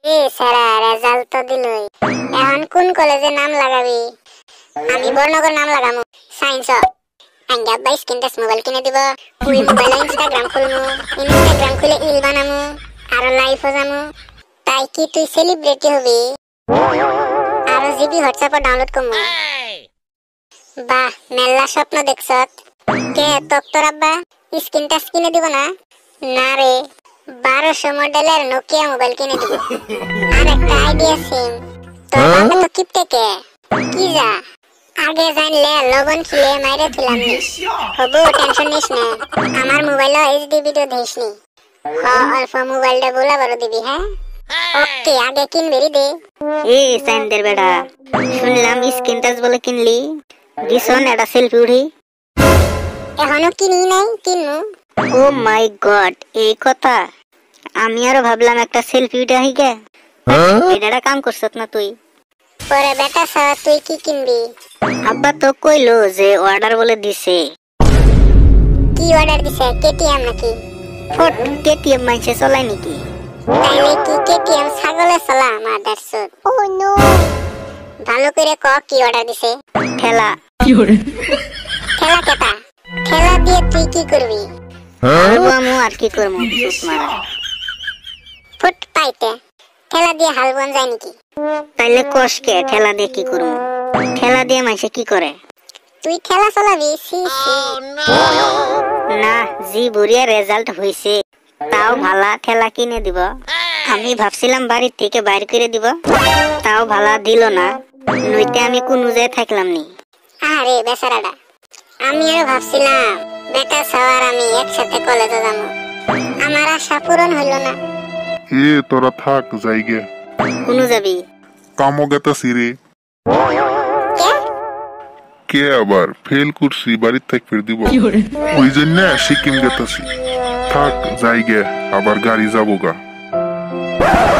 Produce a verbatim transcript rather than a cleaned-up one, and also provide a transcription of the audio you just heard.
এ সারা result তো দিলই, এখন কোন কলেজে নাম লাগাবি? আমি বর্ণগর নাম লাগামু। সায়েন্স আঙ্গা বাইশ কিনতেস মোবাইল কিনে দিব। ওই মোবাইলে ইনস্টাগ্রাম খুলমু, ইনস্টাগ্রাম খুলে ইল বানামু আর লাইভও যামু। তাই কি তুই সেলিব্রিটি হবি? আর জিবি হোয়াটসঅ্যাপে ডাউনলোড করমু। বাহ, মেলা স্বপ্ন দেখছত। কে তোক তোর আব্বা স্ক্রিন টাচ কিনে দিব না? না রে, বারোশো মডেলের নোকিয়া মোবাইল কিনে দিব। আর একটা আইডিয়া সিম। তোর বাবা তো কিপটে কে? কি যা আগে জানলে লবণ খিলে মাইরে দিলাম নি। হবু টেনশন নিস না, আমার মোবাইলে এইচডি ভিডিও দেখিস নি। হ, অল্প মোবাইলটা বলা বড় দিবি। হ্যাঁ ওকে, আগে কিনবি দে। এ সাইন্দের বেটা, শুনলাম স্ক্রিন টাচ বলে কিনলি, দিছন এটা সেলফি উঠি। এখনো কিনি নাই, কিনমু। ও মাই গড, এই কথা। আমি আরো ভাবলাম একটা সেলফি উঠে আইগে। এটা কাম করছত না তুই? পরে বেটা সা তুই কি কিনবি? আব্বা তো কইলো যে অর্ডার বলে দিছে। কি অর্ডার দিছে? কেটিএম নাকি? ফট, কেটিএম মাইছে চলাই নাকি? তাইলে কি কেটিএম ছাগলে চলা মাদারচোদ? ও নো, ভালো করে ক কি অর্ডার দিছে। ঠেলা। কি করে? ঠেলা কেটা? ঠেলা দিয়ে তুই কি করবি? হালবো আমু আর কি করবো, সুত মারা। ফুট পাইতে ঠেলা দিয়ে হাল বন যায় নাকি? তাইলে কষকে ঠেলা দিয়ে কি করবো? ঠেলা দিয়ে মাইছে কি করে? তুই ঠেলা চালাবি? C C. না, জি বুড়িয়া রেজাল্ট হইছে, তাও ভালা ঠেলা কিনে দিব। আমি ভাবছিলাম বাড়ির থেকে বাইর করে দিব, তাও ভালা দিল না। নইতে আমি কোন জায়গায় থাকলাম নি। আরে বেচারাটা, আমি আর ভাবছিলাম বেটা সবার আমি একসাথে কলেজে যাবো। আমার আশা পূরণ হইল না। এ তোরা থাক, যাইগে। কোন যাবি? কামো গেতাছি রে। কে? কে আবার? ফেল করছি, বাড়ির থেকে ফের দিব। কি করে? ওই জন্য সিকিম গেতাছি। থাক, যাইগে, আবার গাড়ি যাবো গা।